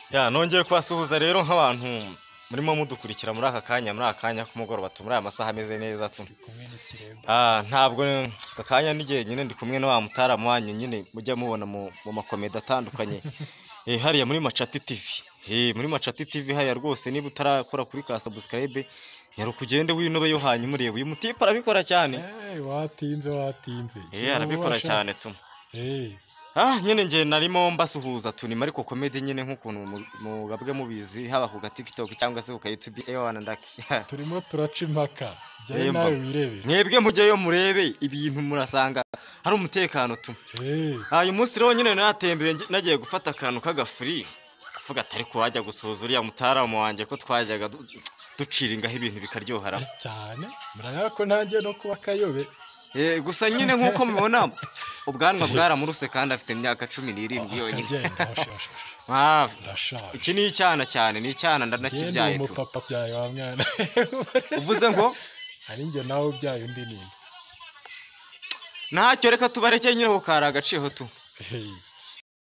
Ya nongeye kubasuhuza rero nk'abantu murimo mudukurikira muri aka kanya k'umugoroba muri aya masaha ameze neza tu. Ntabwo aka kanya n'igihe nyine ndi kumwe na wa mutaramu wanyu nyine mujya mubona mu makomedi atandukanye. Hariya muri Macati TV. Muri Macati TV haya rwose niba utarakora kuri ka subscribe yaro kugende winobe yo hanyuma urebe uyu mutipe arabikora cyane. Watinze. Arabikora cyane tu. Nyine nje narimo mbasuhuza tu ni mariko comedy nyine nk'ukuntu mugabwe mubizi haba ku TikTok cyangwa se ku YouTube wana ndaki. Turimo turaca impaka. Jye nawe wirebe. Mwebwe mujyeyo murebe ibintu murasanga hari umutekano tu. Uyu munsi rero nyine natembere nagiye gufata akantu k'agafuri. Avuga atari ko wajya gusuhuza uriya mutaramu wanje ko twajyaga duciringaho ibintu bikaryohara cyane. Muraya ko ntangiye no kuba kayobe. Gusa nyine nk'uko mubona ubwanwa bwaramuruse kandi afite imyaka 17 yonyine. Iki ni icyana cyane, ni icyana ndanakibyaye tu. Papa byaye wa mwana. Uvuze ngo ari njye nawe ubyaye undi ninde? Ntacyo reka tubareke nyine ko kari agaciyeho tu.